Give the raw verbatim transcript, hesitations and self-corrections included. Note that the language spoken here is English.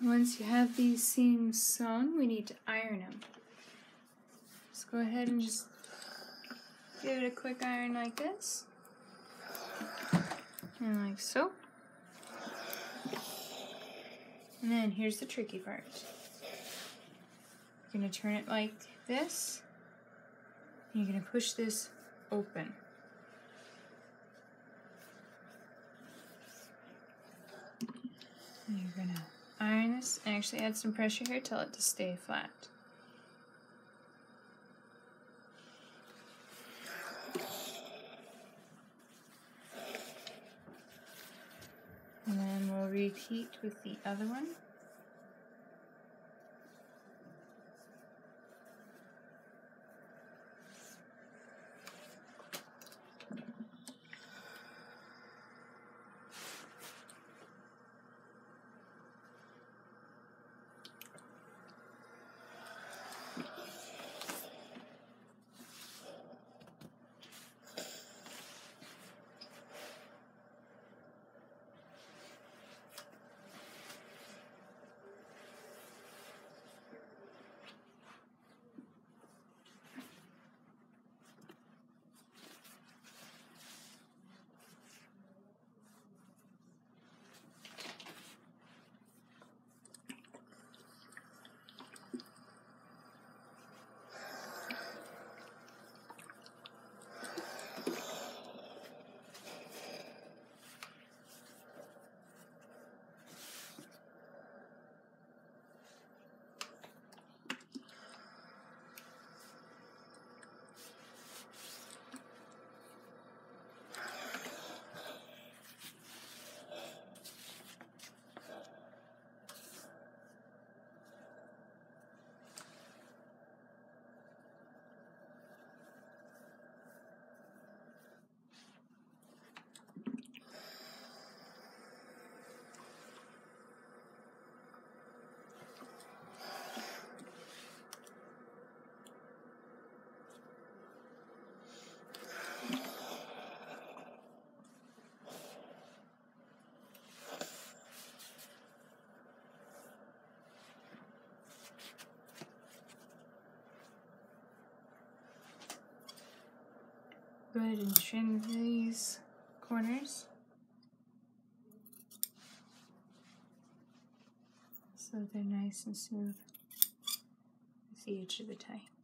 Once you have these seams sewn, we need to iron them. Let's go ahead and just give it a quick iron like this. And like so. And then here's the tricky part. You're going to turn it like this. And you're going to push this open. And you're going to iron this and actually add some pressure here, tell it to stay flat. And then we'll repeat with the other one. Go ahead and trim these corners so they're nice and smooth with the edge of the tie.